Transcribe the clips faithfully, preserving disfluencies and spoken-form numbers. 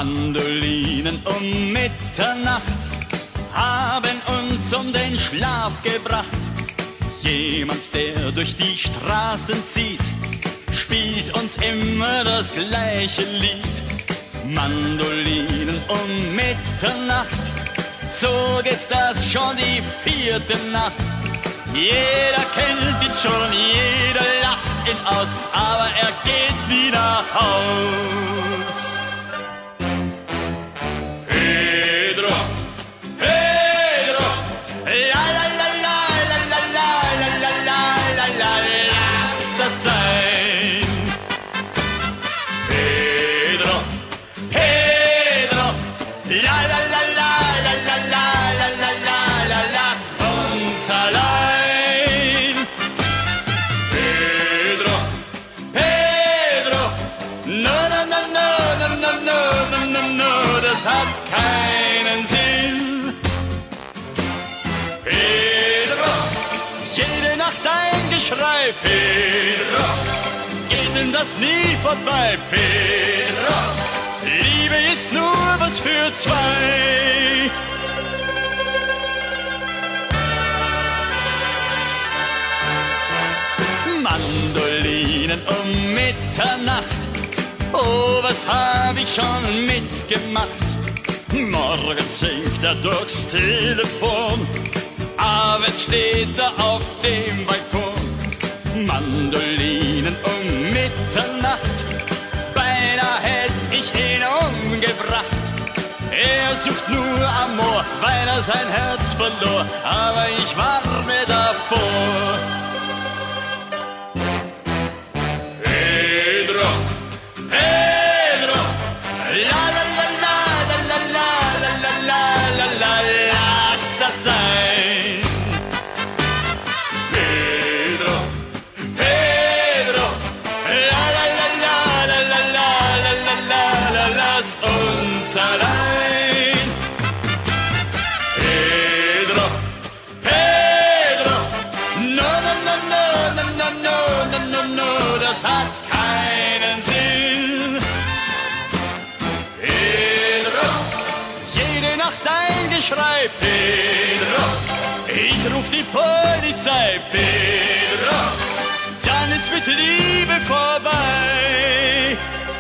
Mandolinen um Mitternacht haben uns um den Schlaf gebracht. Jemand, der durch die Straßen zieht, spielt uns immer das gleiche Lied. Mandolinen um Mitternacht, so geht das schon die vierte Nacht. Jeder kennt ihn schon, jeder lacht ihn aus, aber er geht nie nach Haus. Pedro, Pedro, la la la la la la la la la la la, lass das sein. Pedro, Pedro, la la la la la la la la la la, lass uns allein. Pedro, Pedro, no no no no no no no no no no, das hat keinen Sinn. Pedro, jede Nacht ein Geschrei. Pedro, geht denn das nie vorbei? Pedro, Liebe ist nur was für zwei. Mandolinen um Mitternacht, oh, was hab ich schon mitgemacht. Morgens singt er durchs Telefon, abends steht er auf dem Balkon. Mandolinen um Mitternacht, beinahe hätt ich ihn umgebracht. Er sucht nur Amor, weil er sein Herz verlor, aber ich warne davor. Pedro, Pedro, la la la la la la la la la la la, lass das sein. Pedro, Pedro, la la la la la la la la la la, lass uns allein. Pedro, Pedro, no no no no no no no no no no, das hat keinen Sinn. Pedro, jede Nacht ein Geschrei. Pedro, ich ruf die Polizei. Pedro, dann ist mit Liebe vorbei.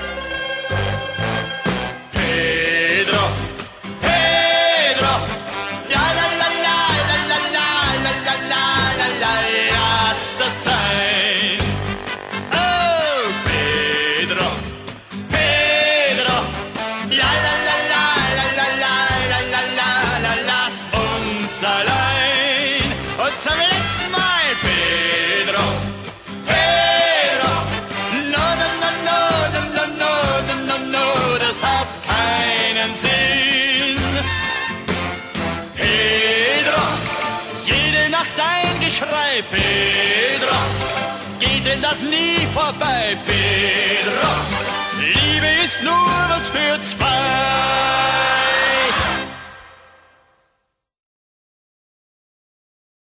Pedro, Pedro, la la la la la la la la la la la, lass das sein. Oh, Pedro, Pedro, la la la la la la la la la la la, lass uns allein. Und zum letzten Mal, Pedro, Pedro, no no no no no no no no no no, das hat keinen Sinn. Pedro, jede Nacht ein Geschrei. Pedro, geht denn das nie vorbei? Pedro, Liebe ist nur was für zwei.